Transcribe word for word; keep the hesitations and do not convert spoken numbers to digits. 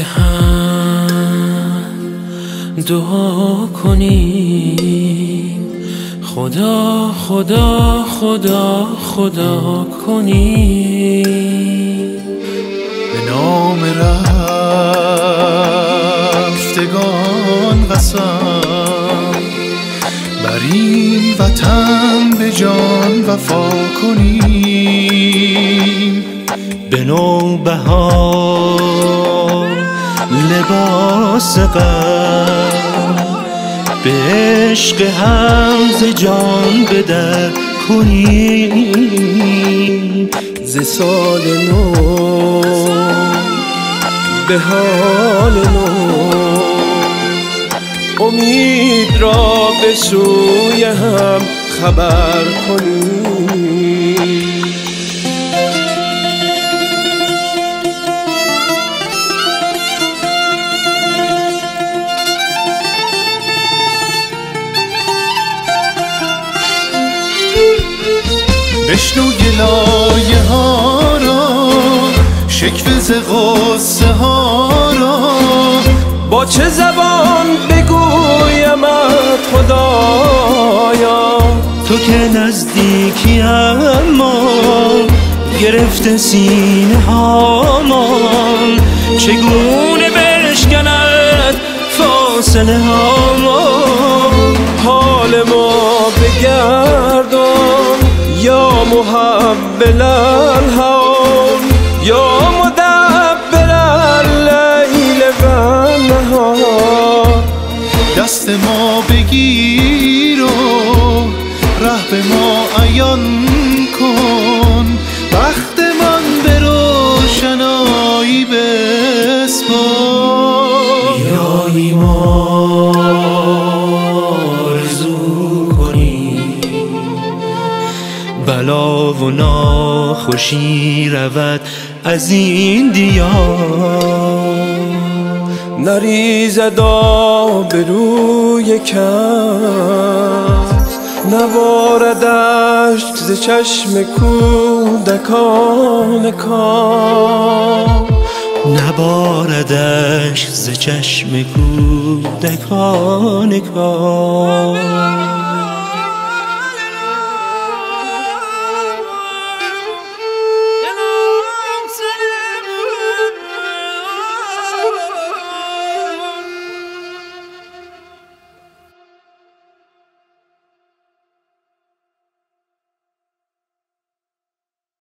هم دعا کنیم، خدا خدا خدا خدا کنیم. به نام رفتگان قسم، بر این وطن به جان وفا کنیم. به نوبهار لباس غم، به عشق هم ز جان به در کنیم. ز سال نو به حال نو، امید را به سوی هم خبر کنیم. بشنو گلایه ها را، شکوه ز غصه ها را. با چه زبان بگویمت خدایا؟ تو که نزدیکی اما گرفته سینه هامان، چگونه بشکند فاصله هامان. حال ما بگردان یا محول الهام، یا مدبر اللیل و النهار. دست ما بگیر و ره به ما عیان کن، بخت من به روشنایی بسپار. بیایی ما آرزو کنیم، بلا و ناخوشی رود از این دیار. نریزد آب روی کس، نبارد اشک ز چشم کودکان کام. نبارد اشک ز چشم کودکان کام.